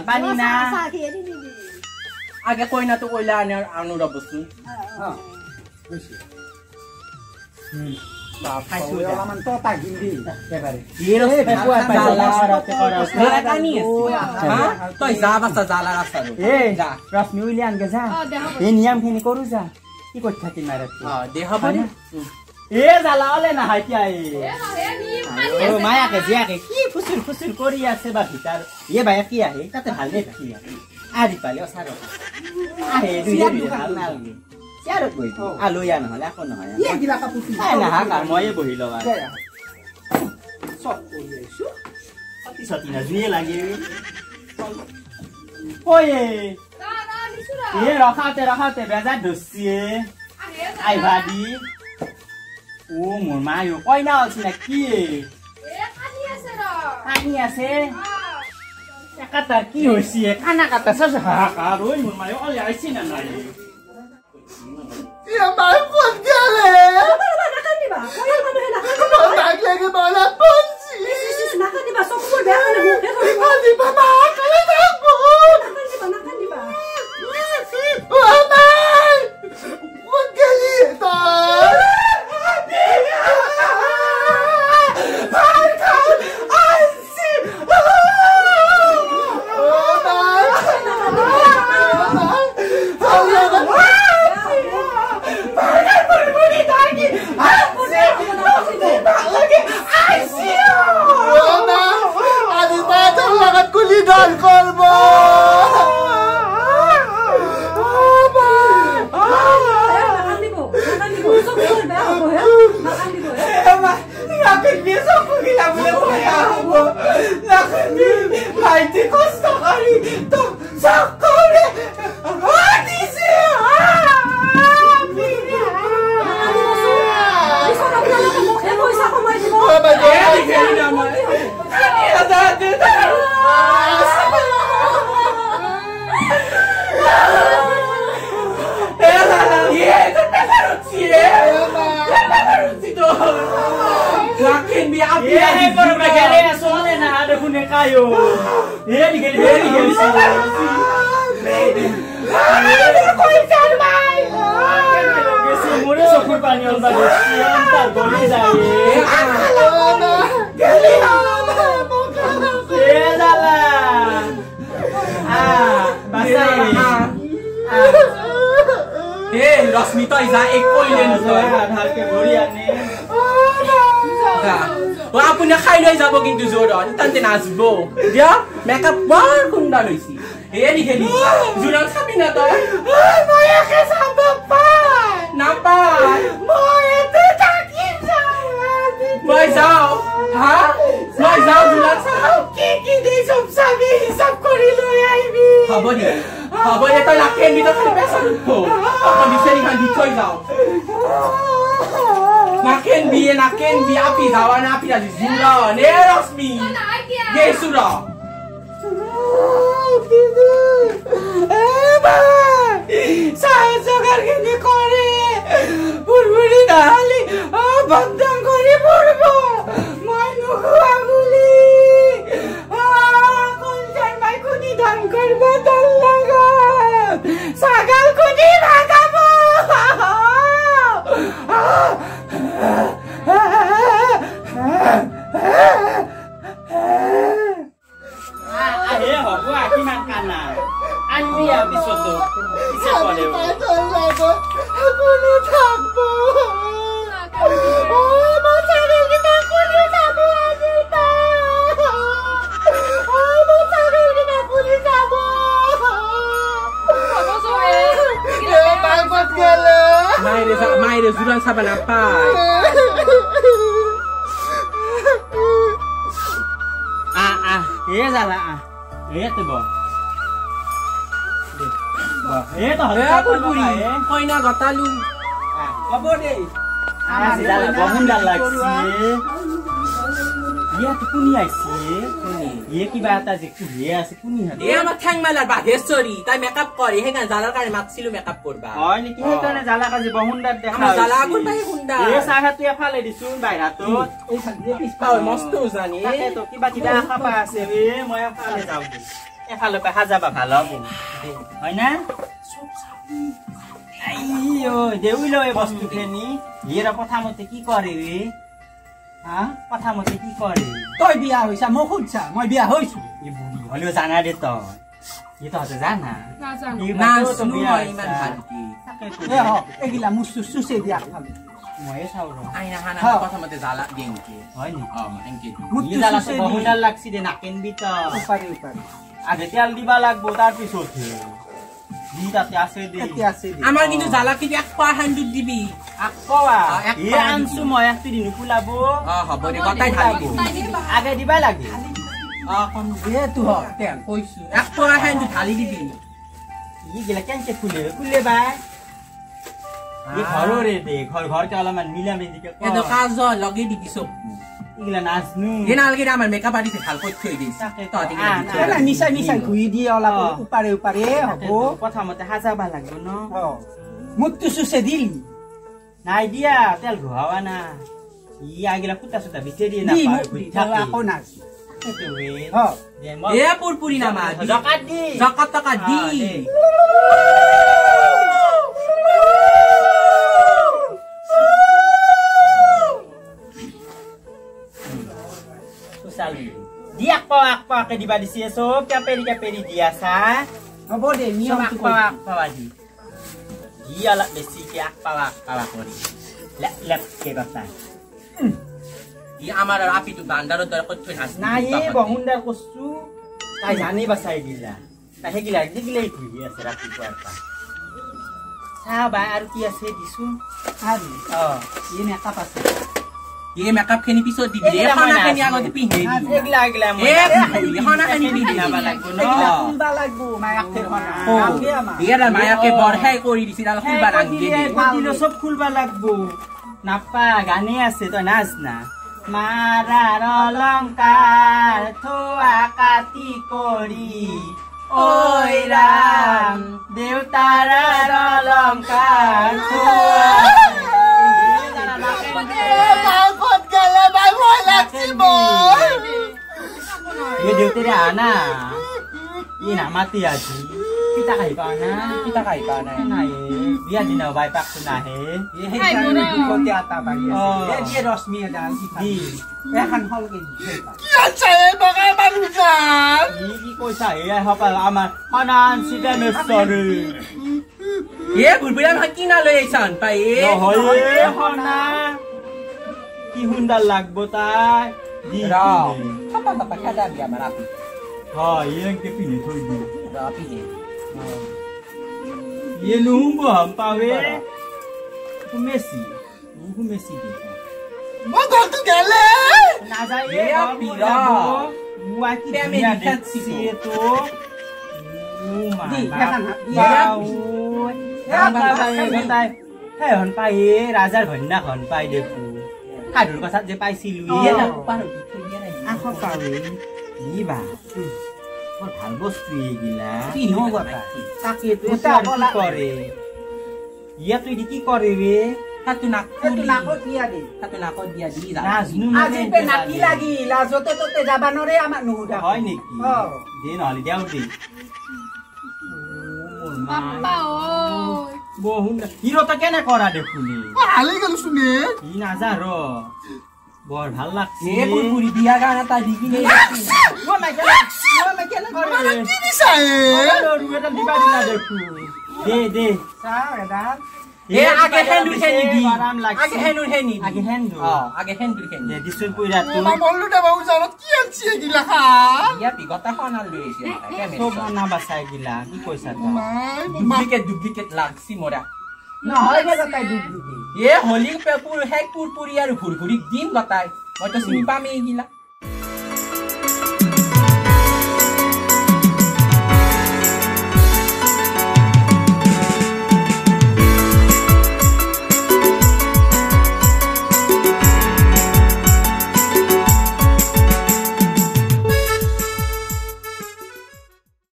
पानी ना आगे कोई ना तो कोई लाने आनु र बस्छु Pengalaman total gini. Hero Tôi जा बस्ता जाला रास्ताहरु जा रश्मि उइल्यान के जा ए नियम खेनी करू जा की कोठ थाति मारत देह पनि ए जाला अले ना हाइ क्या ए माया के जिया के की फुसुल फुसुल कोरिया सेवा भितर ये भाइ की आहे कते हाल्ने की आदि पाले असारो आहे दुई हाल नालगे Siapa gue itu? Alu ya nah, aku nah ya. Iya gila kaputi. Nah, hak mau ya bohilo kan. Sok boleh su. Tapi satina jual lagi. Oh ye. Iya rakate biasa dosi. Ai badi. Mau mayu. Koi na sih lagi. Kania sih. Kata ki hosi. Kana kata saya hak aru mau mayu oleh asin nai. Ya mampun kali. Makan di bawah. Kau yang mana nak? Mau nak lagi mana pun sih. Makan di bawah. Sok pun biar ada bukan. Makan di bawah. Kalau takut. Makan di bawah. Mama. Pun kali tak. Dan korban. Makan di bu. Sok pun biar aku ya. Makan di bu. Lakin bisa aku gila boleh bayar aku. Lakin laiti kosta kali tu sakale. Hati sih. Bisa nak bilang kamu kamu bisa kamu aja bu. Ini nama. Ini ada tu. Lakin bi api Eh, baru bagare soalnya nah ada punya kayu. Iya digeli sih. Koi cari mai. Semua syukur panjang bagus. Entar boleh saya. Geli salah. Bahasa ini. रश्मि त इजा एकैले नि ढालके भरियाने আপুনি খাই লৈ যাব কিন্তু জোৰত তাতে নাচব দিয়া মেকআপ বৰ সুন্দৰ হৈছে হেৰি হেৰি জোৰত চাবি না তই মই একে চাব পাই নাপাই মই এতে থাকিম মই যাওঁ হা মই যাওঁ জোৰত চাওঁ কি দেই চব চাবি হিচাপ কৰি লৈ আহিবি হ'ব দিয়া তই লাখেন ভিতৰত খালি পেছাৰ উঠব অকণ বিচাৰিখন দি থৈ যাওঁ Naken bi api zawan api dah zura ne Rosmi. Ge sura. Saya segar gini kore. Burburi dali. Bandang kore burbo. Manu aguli. Kunjan mai kuni dan karba talaga. Sagal kuni bhagabo. Ahe hobu aki makan na. Andi habis itu. Bisa boleh. Aku nu takbo. Oh, mau cari kita kuni sabu kita. Oh, mau cari kita kuni sabu. Kamu soe. Ya, bagus kali. Mai de zuran saban apa? Iya salah Iya tuh bang. Iya tuh harus aku puri. Koi na gatalu. Apa deh? Salah bangun dah lagi. Iya tuh punya sih. Iya kibata sih. Iya sih punya. Iya mak thang malar badhesori. Tai makeup kori. Hegan jalar kare maksilu makeup korba. Oh ini kita kan jalan kasih bangun dah deh. Ama jala aku tai hunda. Iya saya tuh ya fale di sun bayar tuh. Oh mostu zani. Kakek tuh tiba-tiba apa sih? Mau yang fale tahu. এফালৰ পৰা সাজাবা ভাল হ'ব হয় না আইও দেউল এই বস্তুখিনি হিৰা প্ৰথমতে কি কৰে ৰে হা প্ৰথমতে কি কৰে তই বিয়া হৈছা মোক সুধছা মই বিয়া হৈছো এই বুঢ়ী হলেও জানা দে তই ই তহঁতে জানা নাজানো মই ইমান ভালকে এ হওক এগিলা মোৰ চুচে দিয়া খালি ময়ে চাওঁ ৰ আইনা হানা প্ৰথমতে জালা দিংকে হয় নি এনকে মোৰ ই জালা চুচে বহুডাল লাগছি দে নাকেনবি তই উপাৰি আগে তেল দিবা লাগবো তাৰপিছতহে যি তাতে আছে দে এতিয়া আছে আমাৰ কিন্তু জালা কি এক পা হাণ্ডুত দিবি আকৱা এক ই পাৰ আনছো মই একটো দিন কুলাবো হ'ব দে গটাই ঢালি আগে দিবা লাগে কম দে তো হওক তেল কৈছো এক পা হাণ্ডুত ঢালি দিবি ই গিলা কেনকে খুলে বা ই ঘৰৰে দে ঘৰকে অলপমান মিলা মেলিকে এটো কাজ লগে দিবি চব ইগিলা নাজনো এ নালগে আমাৰ মেকআপ আৰ্টিষ্ট ভাল কৰি থৈ দিছে তহঁতি মিছাই মিছাই ঘুৰি দিয়ে অলপ উপাৰে উপাৰে হ'ব প্ৰথমতে সাজাবা লাগব ন মোৰতো চুচে দিলি নাই দিয়া তেল ঘুহাৱা না ই আগিলা ফুটা চুটা বিচাৰি দি নাপায় মোক আকৌ নাচ এ পুৰপুৰি নামা জকাত দি জকাত টকা দি দি আকপাকে দিবা দিছে চব কেপেৰি দি আছা হ'ব দে চব নিয়মটো আকপাৱা দি অলপ বেছিকে আকপাৱা কৰি লেপকে বাতা ই আমাৰ আৰু আপিটো বান্দাৰৰ দৰে কৰি থৈ নাচ নাই এই বহুন্দা কচু তাই জানি বাচাই দিলা তাই সেইগিলাই ঘূৰি আছে ৰাতিপুৱাৰ পৰা চাহ বাই আৰু কি আছে দিছো আৰু ই মেকআপ আছে এ মেকআপ খিনি পিছত দিবি ৰে খানা খিনি আগতে পিন্ধি এগলা এ খানা খিনি পিন্ধি দিবা লাগব ন খুলবা লাগব মায়াকে হনা ইয়াৰ মায়াকে বৰহাই কৰি দিছিল আৰু খুলবা নাংগে দিলো সব খুলবা লাগব নাপা গানে আছে তই নাচ না মাৰাৰ অলংকাৰ থোৱা কাটি কৰি ঐ ৰাম দেউতাৰ অলংকাৰ দেউতাৰে আনা ই নামাতি আজি পিতা খাই পাও না পিতা খাই পা নাই নাই বিয়া দিনা বাই পাকটো নাহে দুখতে আটা বাঢ়ি আছে দিয়ে ৰশ্মি এডাল দি এখন হলকে দি কি কৈছা এয়া সপাল আমাৰ সনান চিটা মেস্তৰী এ বুলবুলা নহয় কি না লৈ আহিছান পাই এ নহয় সনা কি সুন্দৰ লাগব তাই দি পাপা পাপা খাদা বিয়া আমাৰ আপি হয় এনেকে পিন্ধি থৈ দিওঁ আপি হে ये नुंबो हम पावे मेसी दे মই গলটো গেলে ना जाए ये पीरा मुआ की दुनिया देखसी तो দি এখন हे हन पाए राजार भन्ना हन पाए देखु साधुर কথা যে পাইছিলু ইয়ে না পাৰ দি থৈ দিয়া নাই আখ পাৱে ই বা ভাল বস্তু এগিলা কি হ'ব তাকে তো করে ইয়া তুই কি করে রে তাতো নাক এটো নাকত দিয়া দি তাতো নাকত দিয়া দি নাজনু আজি পে নাকি লাগি লাজতে তোতে যাবা নৰে আমাক নুহুদা হয় নেকি দে নহলে দেও দে পাপা ওই বহু হিরোটা কেনে করা দেখুনি হালি গেল শুনে ই নাজা র বড় ভাল লাগছে এ পুরপুরি বিয়া গানা তা দিবি নেই ও মাই কেনে করে কি দিছাই রুয়েটা দিবা দিলা দেখু দে চাও এডাল এ আগে হেন্দুর হেনি দি আরাম লাগছে আগে হেনুর হেনি আগে হেন্দু আগে হেন্দুর হেনি দে দিছুন কইরা তো বললুটা বাবু জানত কি আনছি এগিলা খা ইয়া বিগতা খনাল লইছে সব না বাসাই গিলা কি কইছা তো ডুপ্লিকেট লাগছি মোরা নহয় নে গতাই দুখ এ হলি পেপুর হেক পুরপুরি আর ঘুরঘুরি দিন গতাই মই তো চিনি পামে এইগিলা